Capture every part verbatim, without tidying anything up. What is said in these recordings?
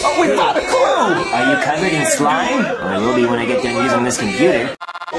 Without a clue! Are you covered in slime? I will be when I get done using this computer.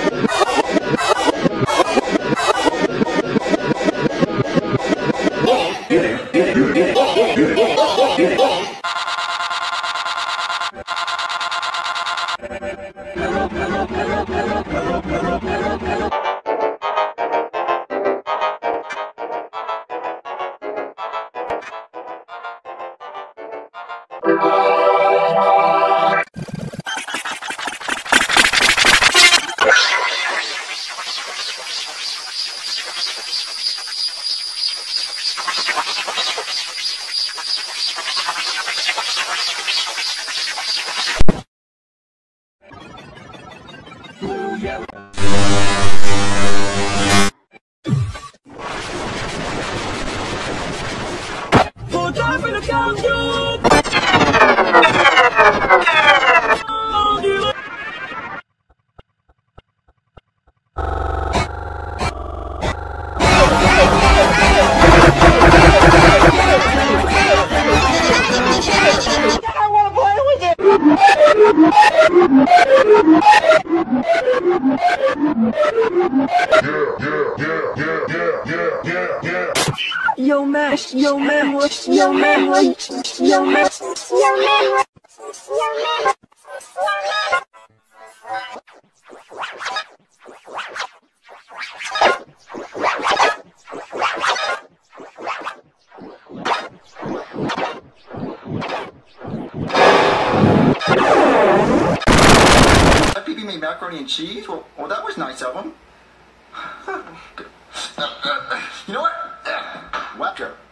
Yo man, yo man, what? Yo man, what? Yo man, yo man, what? Yo man, Y T P made macaroni and cheese? Well, well, that was nice of him. You know what? Whack her.